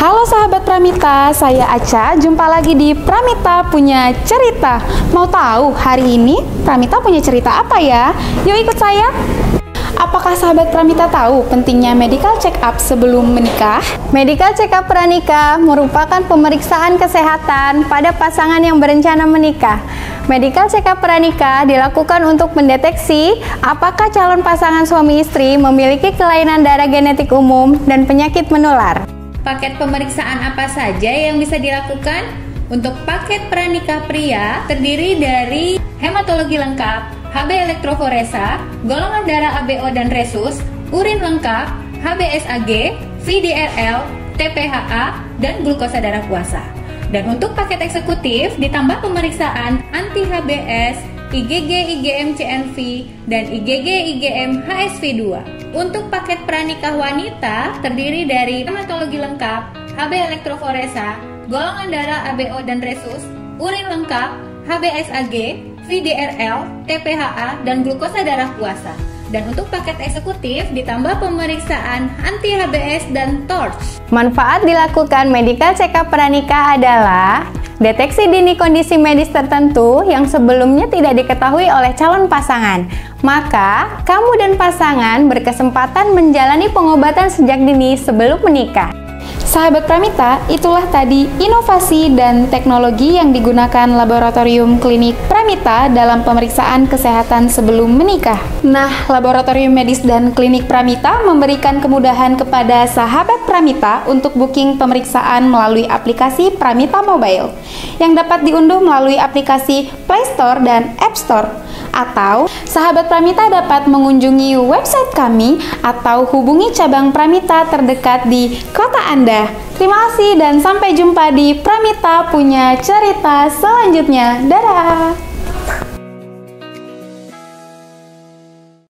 Halo sahabat Pramita, saya Aca. Jumpa lagi di Pramita Punya Cerita. Mau tahu hari ini Pramita punya cerita apa ya? Yuk ikut saya. Apakah sahabat Pramita tahu pentingnya medical check up sebelum menikah? Medical check up pranikah merupakan pemeriksaan kesehatan pada pasangan yang berencana menikah. Medical check up pranikah dilakukan untuk mendeteksi apakah calon pasangan suami istri memiliki kelainan darah genetik umum dan penyakit menular. Paket pemeriksaan apa saja yang bisa dilakukan? Untuk paket pranikah pria terdiri dari hematologi lengkap, HB elektroforesa, golongan darah ABO dan resus, urin lengkap, HbSAg, VDRL, TPHA, dan glukosa darah puasa. Dan untuk paket eksekutif ditambah pemeriksaan anti-HBs, IgG-IgM-CNV, dan IgG-IgM-HSV2. Untuk paket pranikah wanita terdiri dari hematologi lengkap, HB elektroforesa, golongan darah ABO dan resus, urin lengkap, HbSAg, VDRL, TPHA, dan glukosa darah puasa. Dan untuk paket eksekutif ditambah pemeriksaan anti-HBs dan TORCH. Manfaat dilakukan medical check up pranikah adalah deteksi dini kondisi medis tertentu yang sebelumnya tidak diketahui oleh calon pasangan. Maka, kamu dan pasangan berkesempatan menjalani pengobatan sejak dini sebelum menikah. Sahabat Pramita, itulah tadi inovasi dan teknologi yang digunakan Laboratorium Klinik Pramita dalam pemeriksaan kesehatan sebelum menikah. Nah, Laboratorium Medis dan Klinik Pramita memberikan kemudahan kepada sahabat Pramita untuk booking pemeriksaan melalui aplikasi Pramita Mobile yang dapat diunduh melalui aplikasi Play Store dan App Store. Atau, sahabat Pramita dapat mengunjungi website kami atau hubungi cabang Pramita terdekat di kota Anda. Terima kasih dan sampai jumpa di Pramita Punya Cerita selanjutnya. Dadah!